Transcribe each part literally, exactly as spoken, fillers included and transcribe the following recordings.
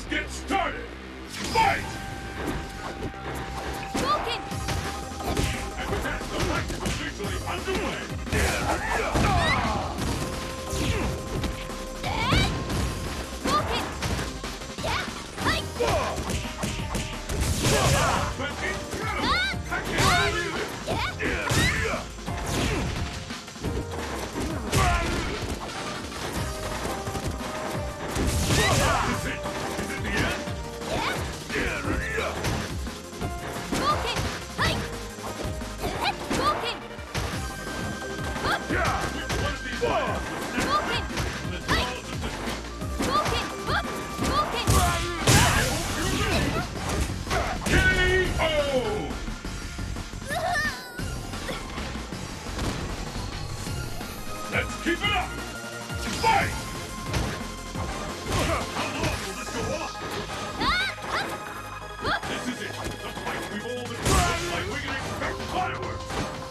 Let's get started! Fight! Vulcan! And with that, the fight is officially underway! Vulcan! Yeah! Hi! But incredible! I can't believe it! Yeah! Is it? Is it the end? Yeah! Vulcan! Hi! Vulcan! Up! Which one of these items was next? Vulcan! The Hi! jaws of defeat. Vulcan! Up! Vulcan! K O! Let's keep it up! Fight! How long will this go on? This is it! The fight we've all been waiting like we can expect fireworks!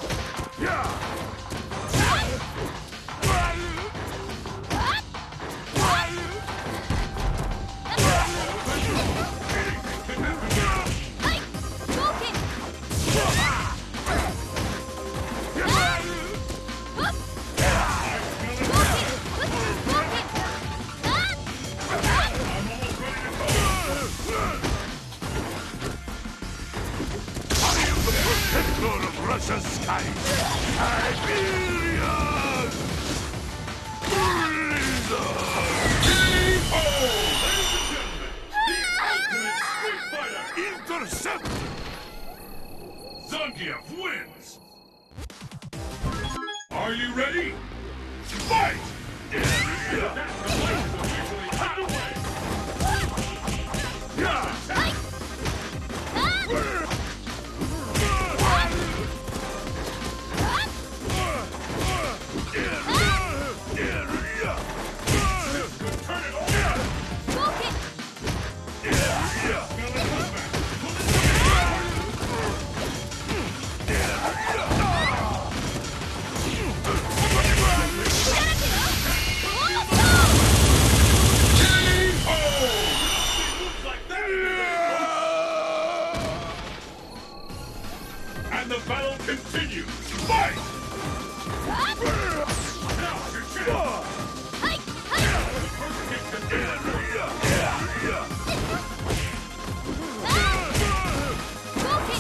Anything can happen now! Hi! Vulcan! Up! Vulcan! Vulcan! I'm almost ready to go! I am the protector of Russia's skies! Siberian! Blizzard! K O! Ladies and gentlemen, the ultimate Street Fighter! Intercept! Zangief wins! Are you ready? Fight! And with that, the fight is officially underway! Hi! Could turn it all around! Vulcan! Now let's go back! Pull it K O! Moves like that! And the battle continues! Fight! Now your chance! Hi! Hi! The first kick continues! Vulcan!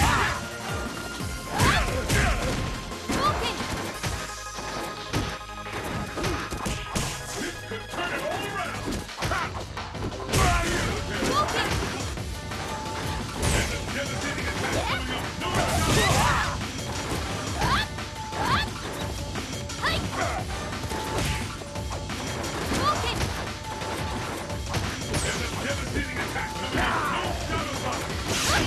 Vulcan! This could turn it all around! Vulcan! And the devastating attack coming up! No, no, no! Hi! Vulcan! And the devastating attack coming up! No doubt about it!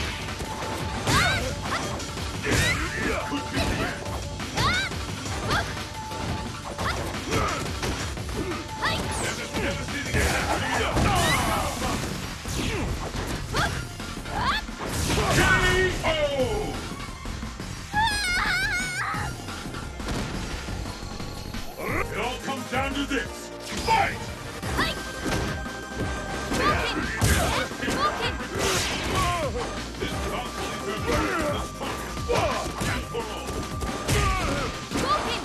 Could be the end! Hi! And the devastating attack coming up! No doubt about it! K O! It all comes down to this! Fight! Hi! Vulcan! Vulcan! This constantly demonstrates the strongest and for all. Vulcan!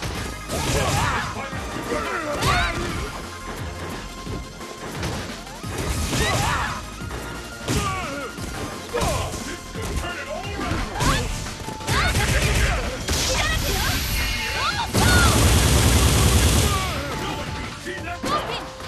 This could turn it all around! Vulcan! No one can see that Vulcan!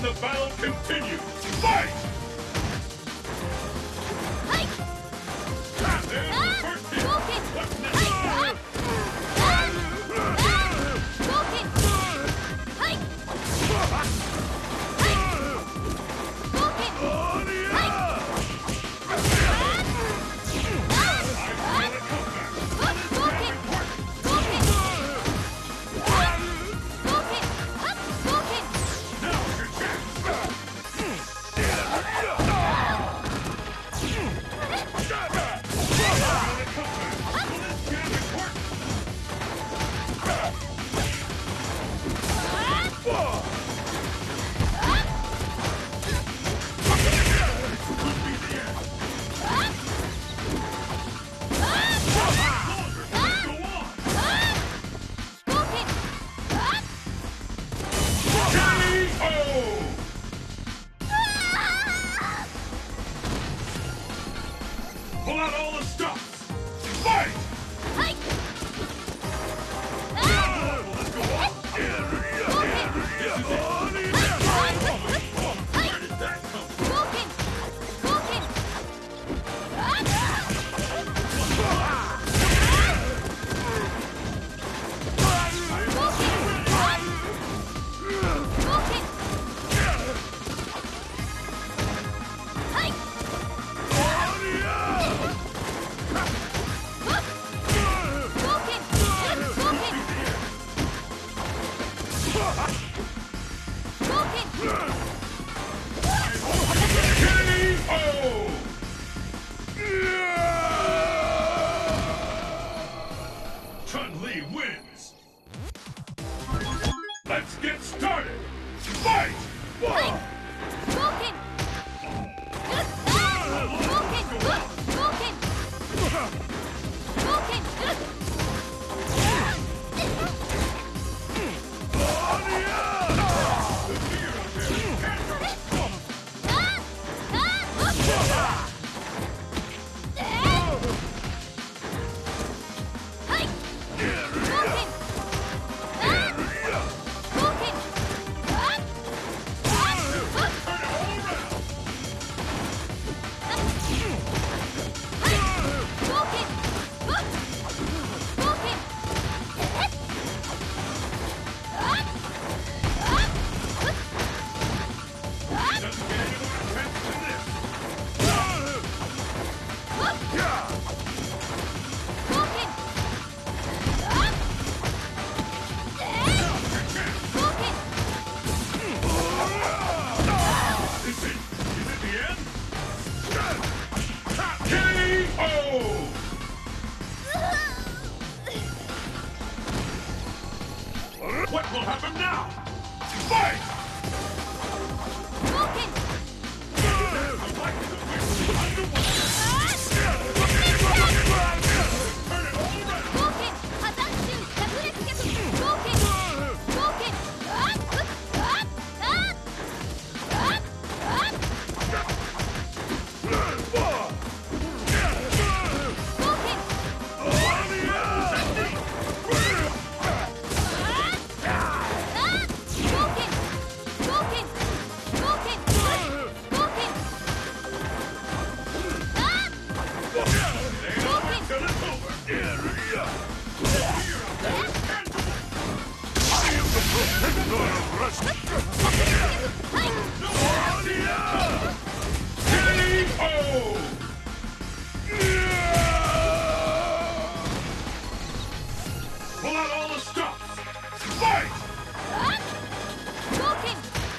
And the battle continues. Fight! Hike! And there's the Ah! first hit. Goken! What's next? Hike! Ah! Ah! Ah! Goken! Hike! Hike! Goken! Hike! Ah! Ah! I want a comeback. Hup! Goken! Goken! Hup! Goken! Hup! Goken! Now's your chance. I want a comeback. Will this chance work? Could be the end. Longer than this go on. Goken! Hup! K O! Pull out all the stops. Fight! Hike! How long will this go on? This is it. Where did that come from? Goken! Goken! Goken! Hike! Goken! Goken! Goken! K O! Chun-Li wins. Let's get started. Fight! Hike! Goken! Goken! Goken! Goken! The fear of there is tangible. Ah! Ah! Hike! Goken! Ah! Goken! Ah! Ah! Turn it all around. Goken! Goken! Doesn't get any more intense than this. Goken! Goken! Is it? Is it the end? K O! What will happen now? Fight! Goken! I'm liking the way we're underwater. Turn it all around. Goken! Hazanshu! Yakuretsugeku! Goken! Goken! Ah! Ah! Ah! Ah! Ah! Goken! Ah! Goken! Goken! Goken! Goken! Ah! They know until it's over. Fear of there is tangible. Hike! No more. K O! Pull out all the stops. Fight! Ah! Goken!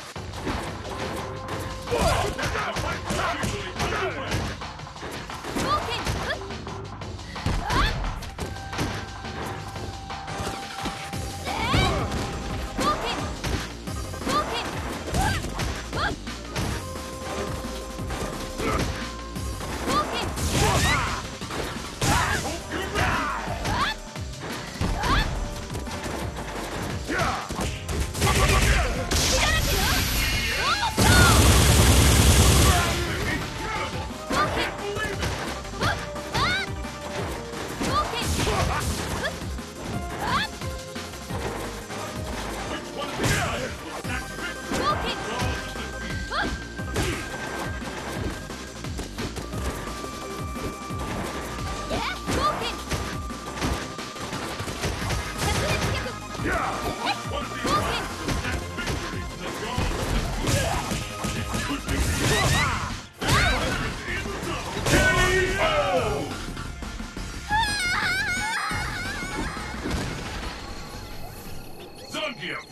The fight's usually underway. Goken! Ah! Goken! Goken! Ah!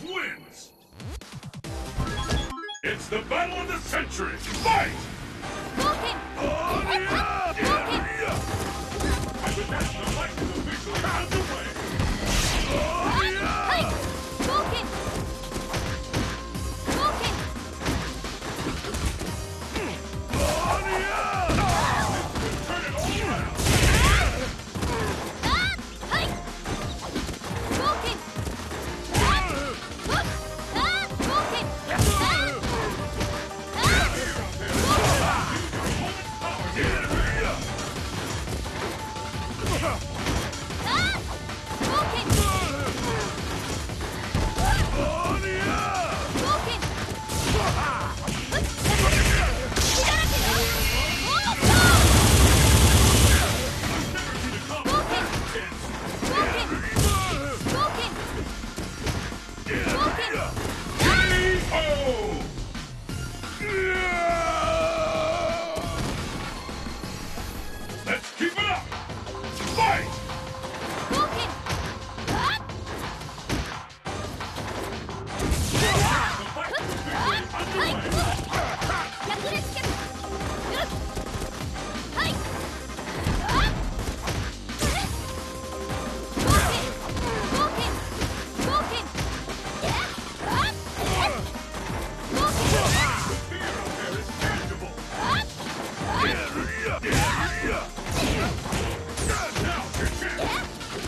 wins! It's the battle of the century! Fight! Vulcan! Vulcan! And with that, the fight is officially underway. Hey! Vulcan! Vulcan! Turn it all around. Ah! Hey! Vulcan! Ah! Whoop! Ah! Vulcan! Ah! Ah! Vulcan! Vulcan! Oh! Let's keep it up! Fight! The fight is officially underway. The fear out there is tangible. Now's your chance.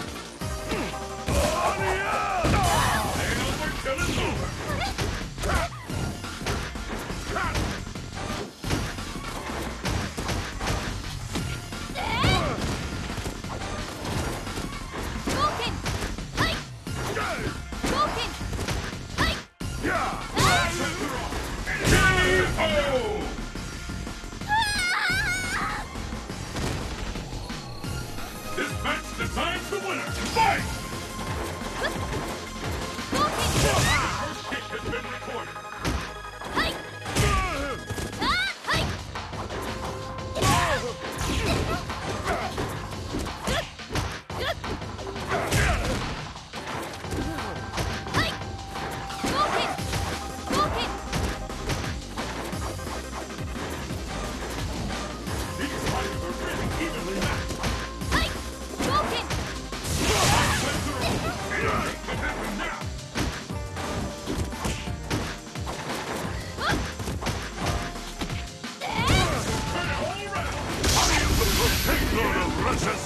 Stay over till it's over. Oh! This match decides the winner. Fight! First kick has been recorded. These fighters are really evenly matched. Anything can happen now. Turn it all around. I am the protector of Russia!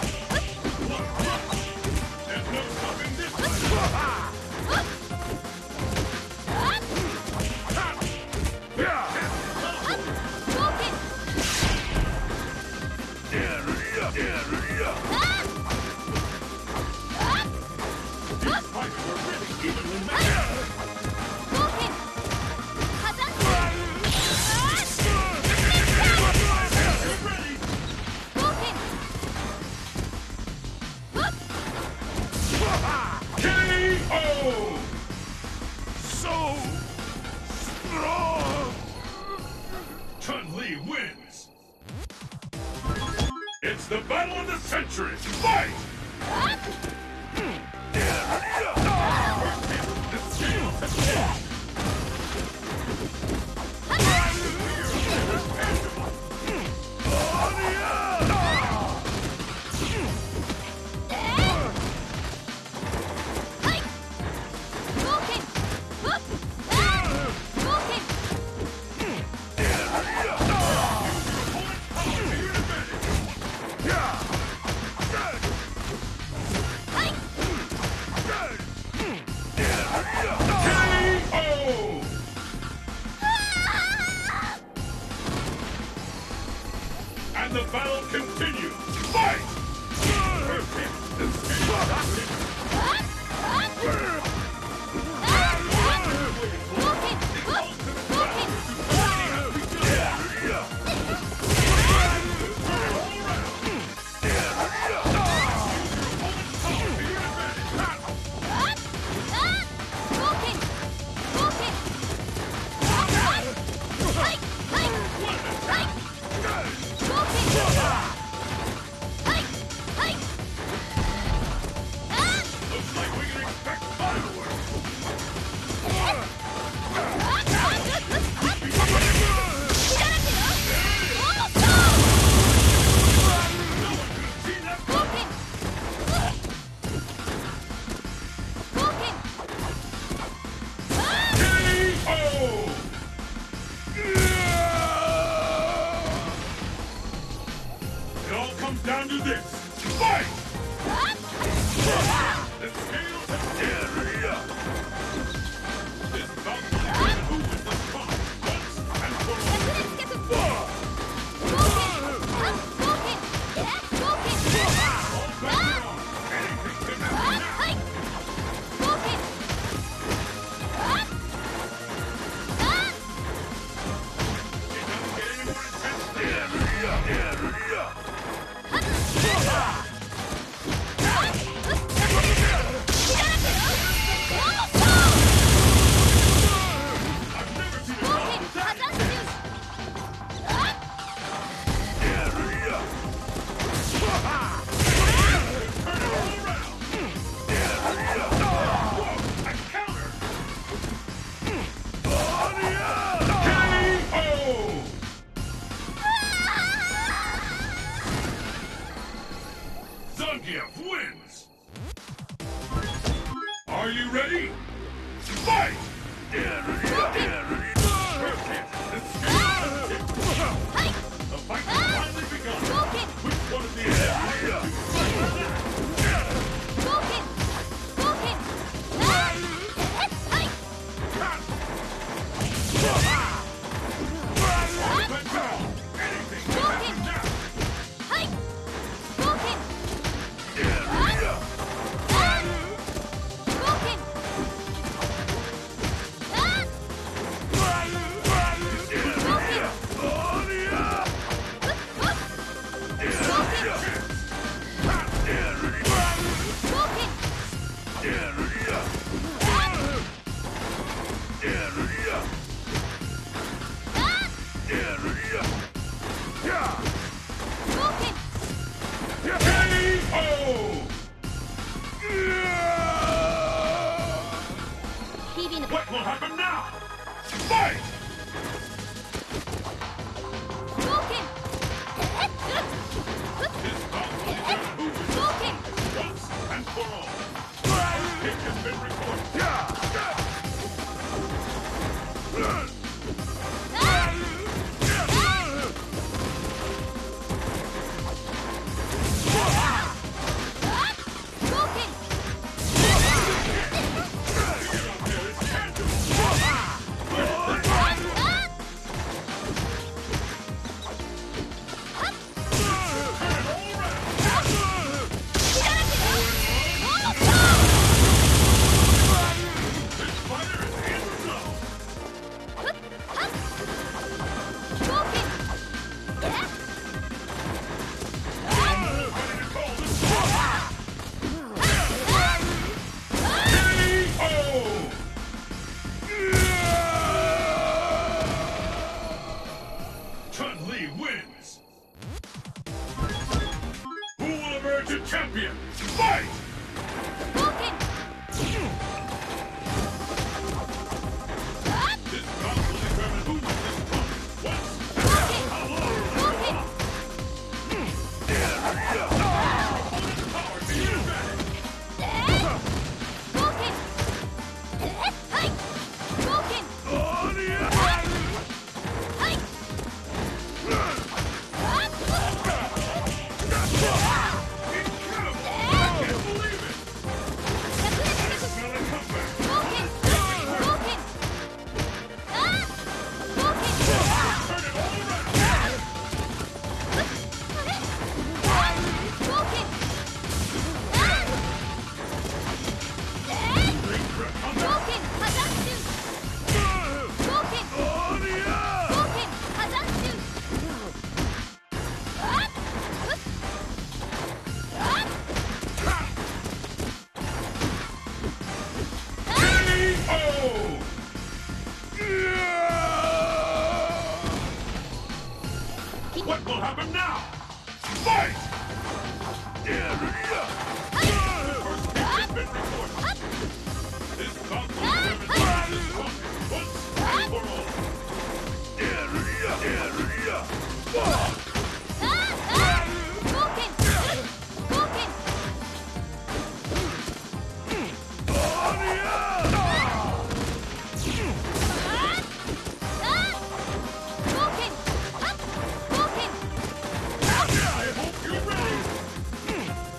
There's no stopping this fight. These fighters are really evenly matched. Get ready. K O! So strong! Chun-Li wins. It's the battle of the century! Fight! The scales have tipped. Fight! The scales have turned. This bout will determine who wins the spot once and for all. 役につけと。 All bets are on. Anything can happen now. はい。冒険。あ。あ。 It doesn't get any more intense than that. 「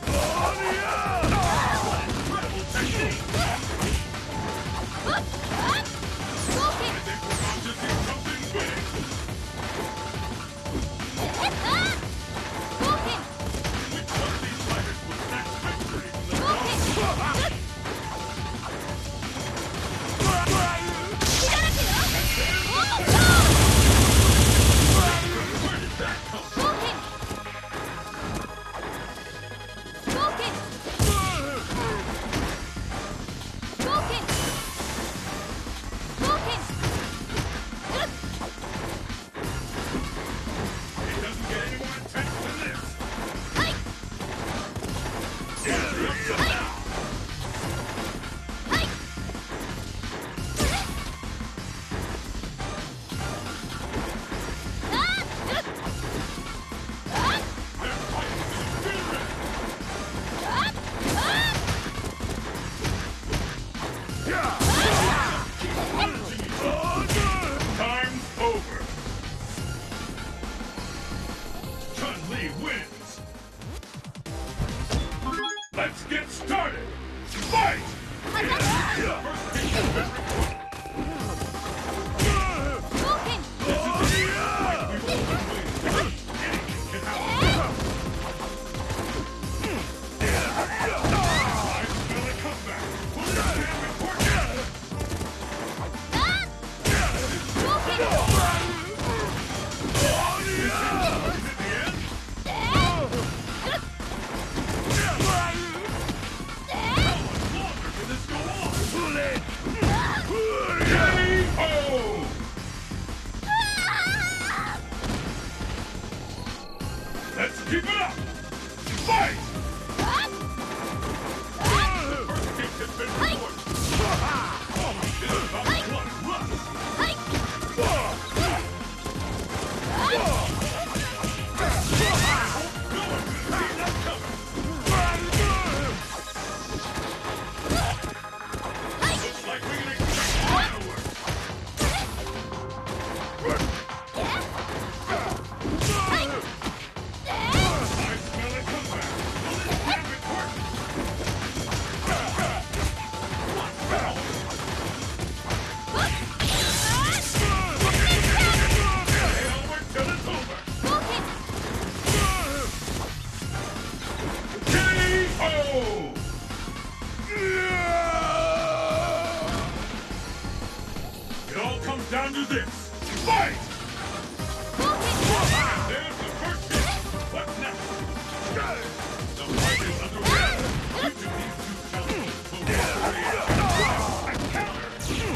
It all comes down to this. Fight! Smoke it! And there's the first hit. What's next? The fight is underway. Which of these two counters will walk away and counter?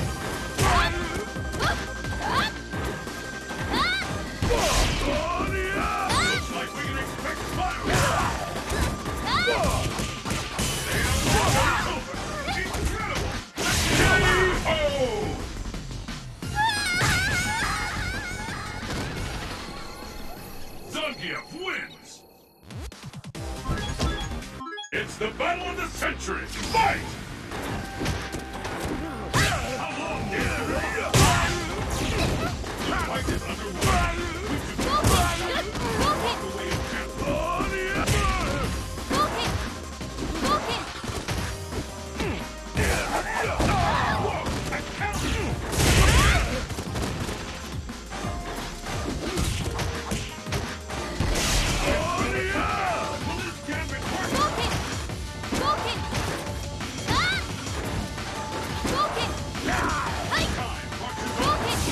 Looks like we can expect fireworks. Zangief wins! It's the battle of the century! Fight! How long is the The fight is underway! We should walk away and champion! Smoke it! Smoke it! Whoa! I counter! Will this gambit work? Smoke it! Smoke it! Ah! Smoke it! Hey! Time marches on! Smoke it!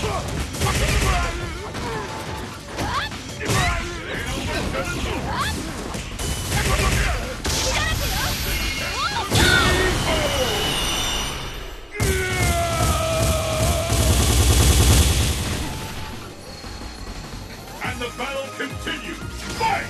Ah! It ain't over till it's over! Ah! Oh, no! And the battle continues! Fight!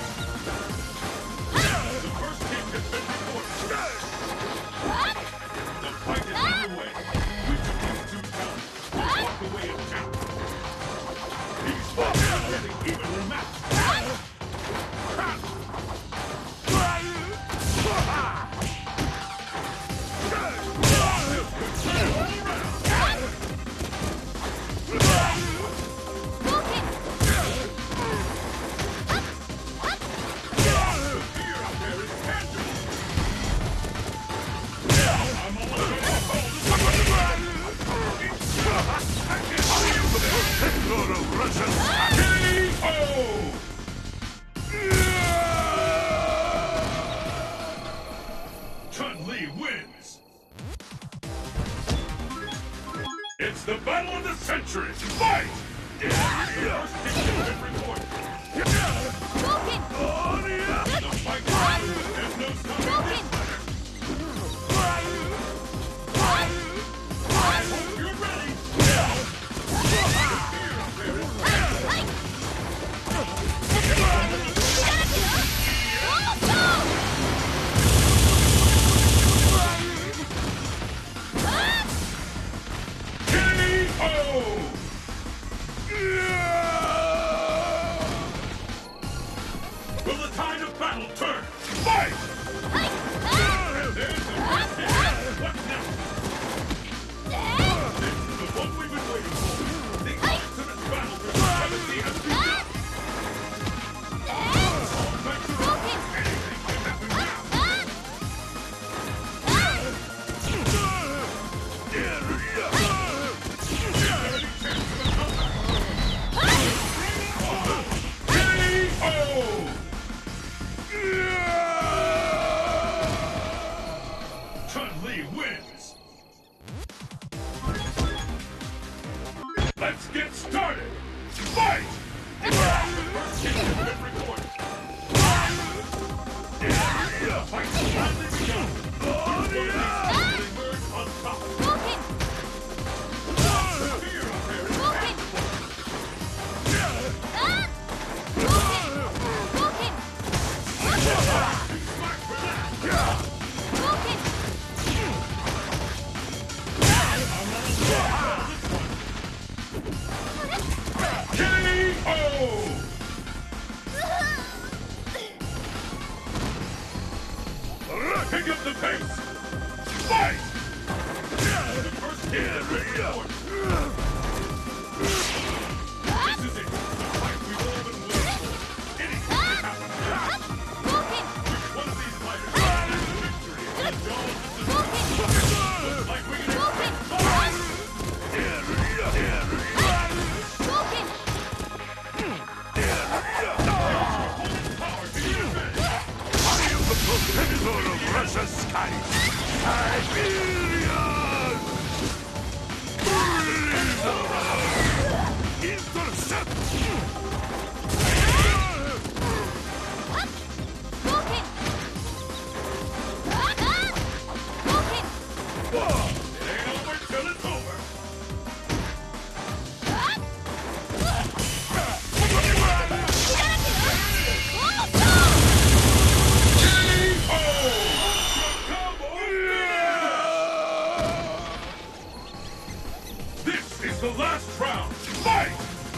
The first hit has been recorded. Ah! The fight is underway. Which of these two counters will walk away as champion? These fights are getting evenly matched. Smoke it! The fear out there is tangible. I'm almost ready to call Lord of Russia! this K O! Chun-Li wins! It's the battle of the century! Fight! The first hit has been recorded. Smoke it! The fight is on. There's no stopping this matter. I hope you're ready. The fear out there is Hey! Oh, no! Ah! K O! Will the tide of battle turn? Fight! Hey! Ah! And there's the first hit. What's next? This is the one we've been waiting for. The ultimate battle for supremacy has begun. All bets are Smoke off. it! Anything can happen now. Ah! Ah! Is there any chance of a comeback? K O! Chun-Li wins! Let's get started! Fight! The first hit has been recorded. The fight has finally begun. Which one of these will emerge on top? Smoke it! The fear out there is Smoke it! Ah! Smoke it! Smoke it! too smart for that. Smoke it! I'm not sure this one. K O! Pick up the pace! Fight! The first hit has been recorded. This is it. The fight we've all been waiting for. Anything can happen now. Smoke it! Which one of these fighters will snatch the victory and indulge the suspense? Looks like we can Smoke it! expect fight! Smoke it! Power to your advantage. Lord of Russia's skies! Siberian! the last round. Fight!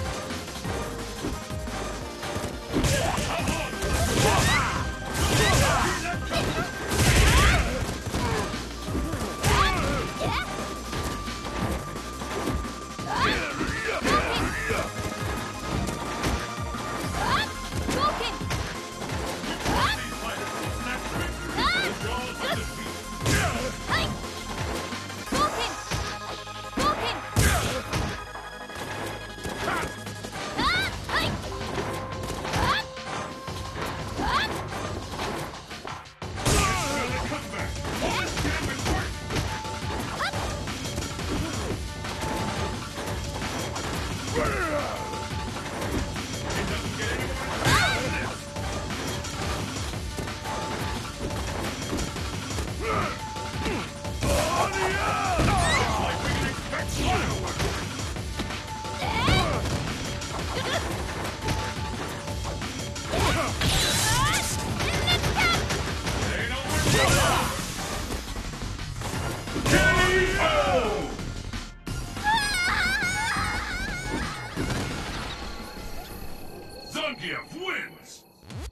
Zangief wins!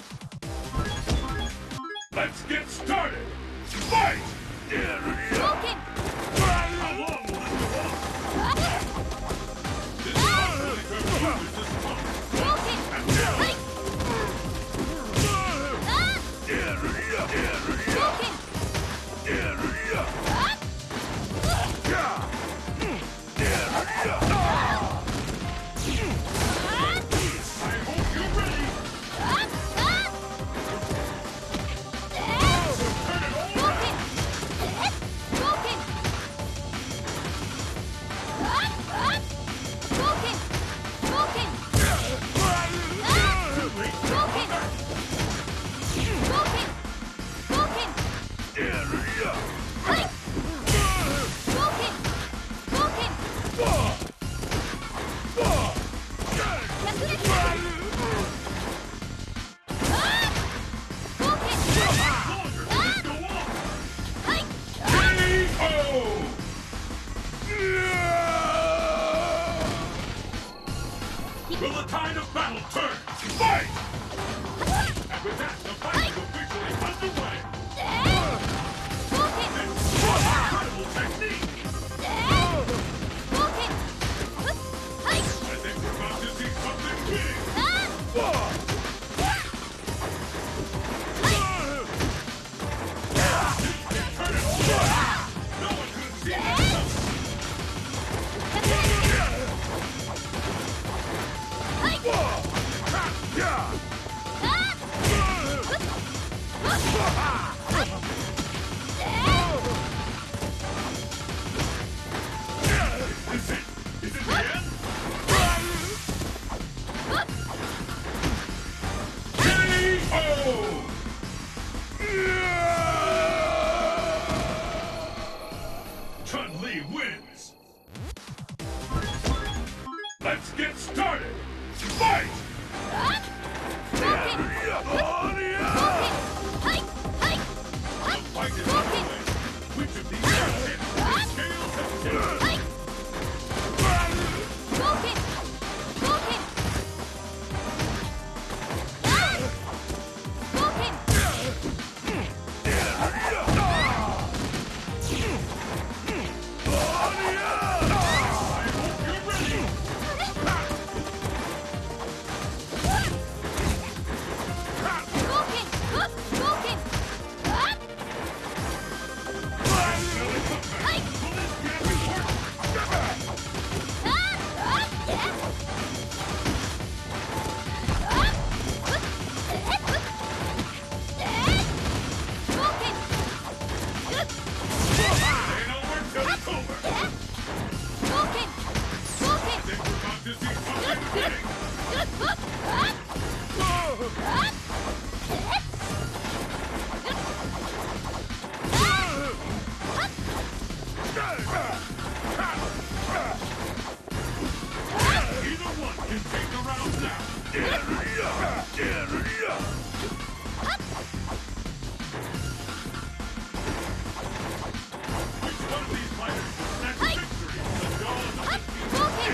Let's get started! Fight! Broken! How long will this go on? This is not really confuses this opponent. Broken! And now, Broken! I hope you're ready! Turn it all around! Broken! Broken! Broken! Too late! Broken! Broken! Broken! Broken! Broken! Longer than this go on! K O! Will the tide of battle turn? Fight! And with that, the fight is officially underway! This incredible technique! I think we're about to see something big! Turn it all around! No one could have seen that coming! Is it? Is it the end? K O! Chun-Li wins! Let's get started! Fight! Fight is underway! Which of these champions will scales have tipped? I hope you're ready! Will this champion work? Ain't over till it's over! I think we're about to see something big! Either one can take the round now! Which one of these fighters will snatch victory from the jaws of the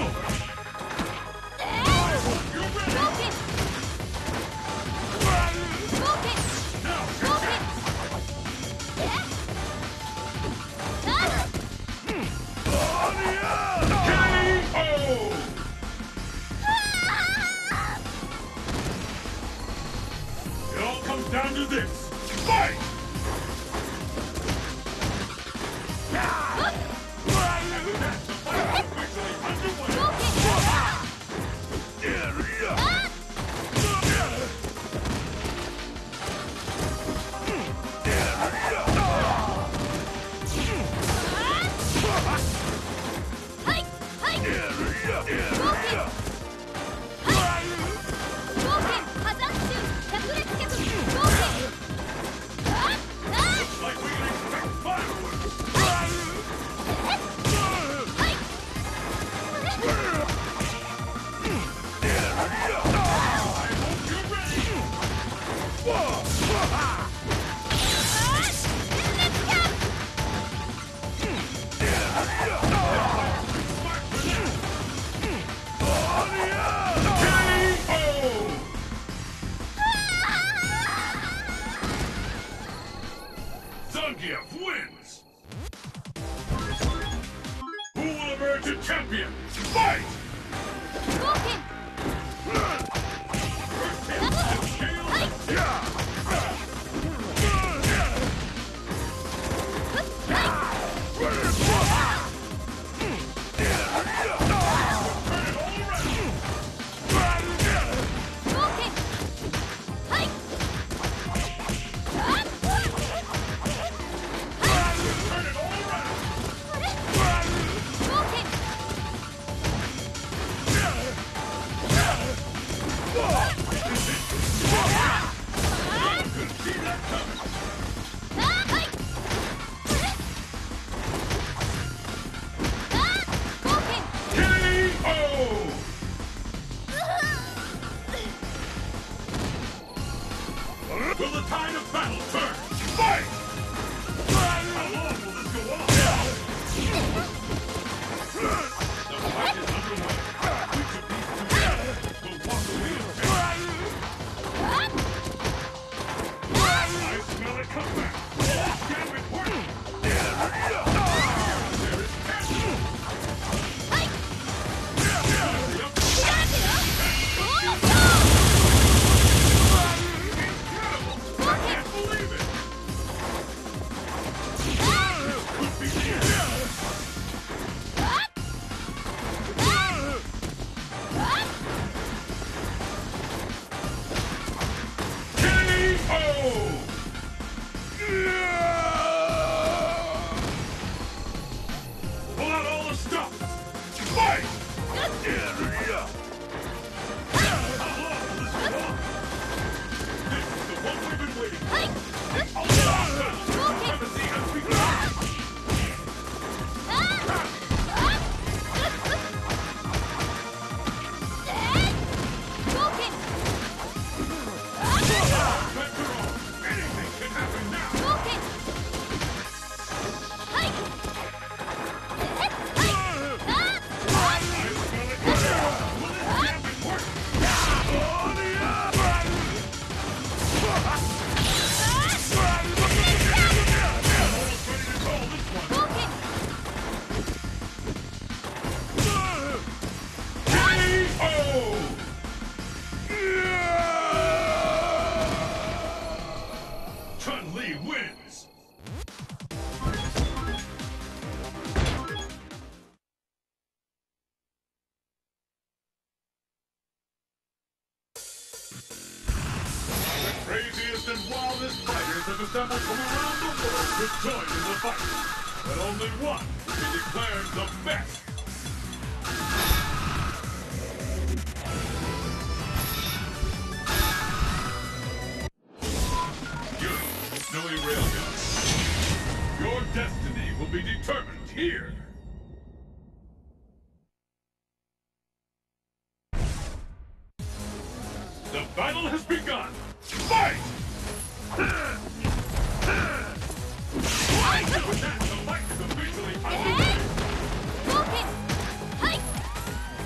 It all comes down to this. Fight! Like we can expect fireworks! I hope you're ready! K O! Zangief wins! Who will emerge a champion? Fight! First hit, and scale. Turn it all around! Turn it all around! Couldn't see that coming! K O! Will the tide of battle turn? Fight! How long will this go on? The fight is underway. Which of these two men will walk away with I smell a comeback. Stand reporting. There is passion. Incredible! I can't believe it! Could be the end. K O! Pull out all the stuff! Fight! How long will this go on? This is the one we've been waiting for. A long battle supremacy has begun! Venture on! Anything can happen now! I smell it coming! Will this jam work? Almost ready to call this one! K O! Chun-Li wins! The craziest and wildest fighters have assembled from around the world to join in the fight. But only one will be declared the best. You, silly railgun. Your destiny will be determined here. The battle has begun. Fight! With that, the fight is officially underway.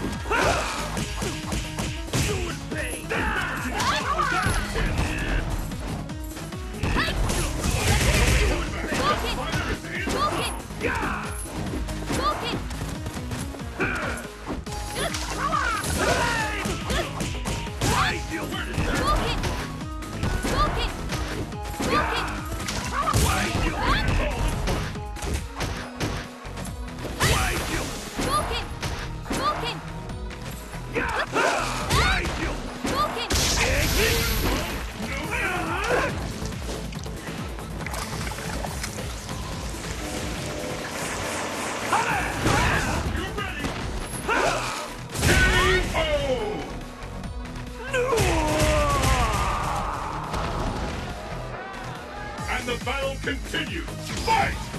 Continue! Fight!